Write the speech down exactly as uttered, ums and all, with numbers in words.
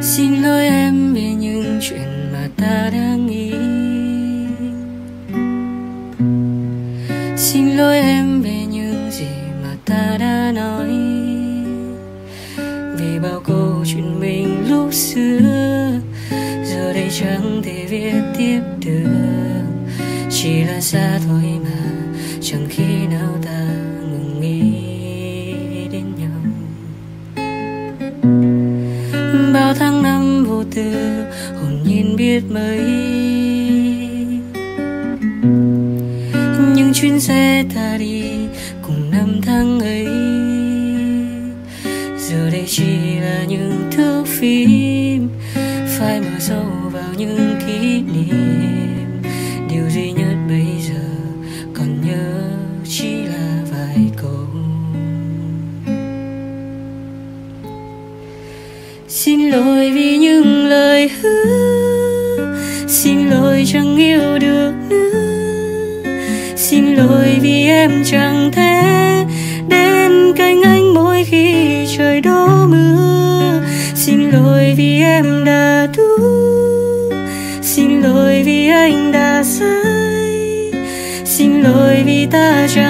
Xin lỗi em vì những chuyện mà ta đã nghĩ. Xin lỗi em về những gì mà ta đã nói, vì bao câu chuyện mình lúc xưa giờ đây chẳng thể viết tiếp được. Chỉ là xa thôi mà chẳng khi nào ta ngừng nghĩ đến nhau. Bao tháng năm vô tư hồn nhiên biết mấy, những chuyến xe ta đi cùng năm tháng ấy giờ đây chỉ là những thước phim phai mờ sâu vào những kỷ niệm. Điều duy nhất bây giờ còn nhớ chỉ là vài câu. Xin lỗi vì những lời hứa, xin lỗi chẳng yêu được nữa. Xin lỗi vì em chẳng thể đến cạnh anh mỗi khi trời đổ mưa. Xin lỗi vì em đã đủ, xin lỗi vì anh đã sai, xin lỗi vì ta chẳng